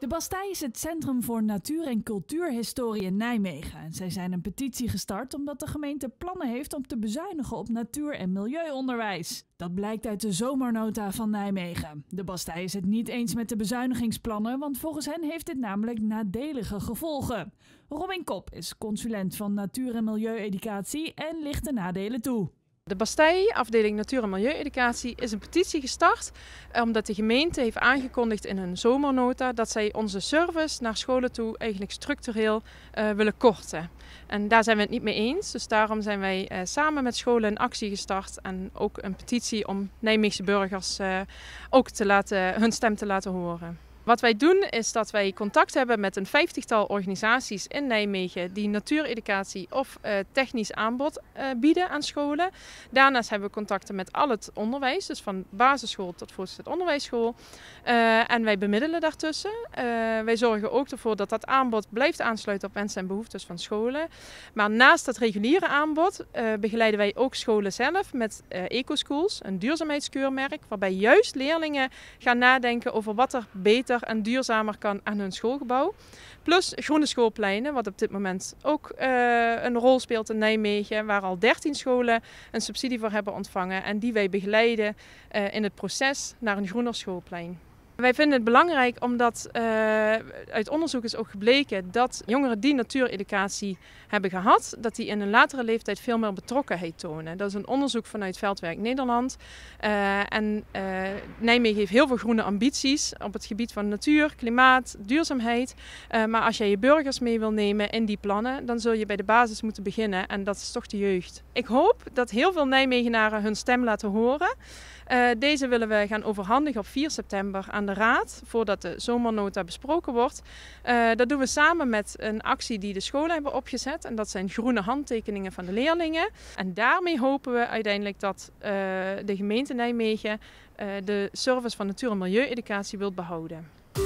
De Bastei is het Centrum voor Natuur- en Cultuurhistorie in Nijmegen. En zij zijn een petitie gestart omdat de gemeente plannen heeft om te bezuinigen op natuur- en milieuonderwijs. Dat blijkt uit de zomernota van Nijmegen. De Bastei is het niet eens met de bezuinigingsplannen, want volgens hen heeft dit namelijk nadelige gevolgen. Robin Kop is consulent van natuur- en milieueducatie en licht de nadelen toe. De Bastei, afdeling Natuur- en Milieueducatie, is een petitie gestart omdat de gemeente heeft aangekondigd in hun zomernota dat zij onze service naar scholen toe eigenlijk structureel willen korten. En daar zijn we het niet mee eens, dus daarom zijn wij samen met scholen een actie gestart en ook een petitie om Nijmeegse burgers ook hun stem te laten horen. Wat wij doen is dat wij contact hebben met een 50-tal organisaties in Nijmegen die natuureducatie of technisch aanbod bieden aan scholen. Daarnaast hebben we contacten met al het onderwijs, dus van basisschool tot voortgezet onderwijsschool. En wij bemiddelen daartussen. Wij zorgen ook ervoor dat dat aanbod blijft aansluiten op wensen en behoeftes van scholen. Maar naast dat reguliere aanbod begeleiden wij ook scholen zelf met ecoschools, een duurzaamheidskeurmerk, waarbij juist leerlingen gaan nadenken over wat er beter en duurzamer kan aan hun schoolgebouw. Plus groene schoolpleinen, wat op dit moment ook een rol speelt in Nijmegen, waar al 13 scholen een subsidie voor hebben ontvangen en die wij begeleiden in het proces naar een groener schoolplein. Wij vinden het belangrijk omdat uit onderzoek is ook gebleken dat jongeren die natuureducatie hebben gehad, dat die in een latere leeftijd veel meer betrokkenheid tonen. Dat is een onderzoek vanuit Veldwerk Nederland. Nijmegen heeft heel veel groene ambities op het gebied van natuur, klimaat, duurzaamheid. Maar als jij je burgers mee wil nemen in die plannen, dan zul je bij de basis moeten beginnen en dat is toch de jeugd. Ik hoop dat heel veel Nijmegenaren hun stem laten horen. Deze willen we gaan overhandigen op 4 september aan de Raad, voordat de zomernota besproken wordt. Dat doen we samen met een actie die de scholen hebben opgezet. En dat zijn groene handtekeningen van de leerlingen. En daarmee hopen we uiteindelijk dat de gemeente Nijmegen de service van natuur- en milieueducatie wil behouden.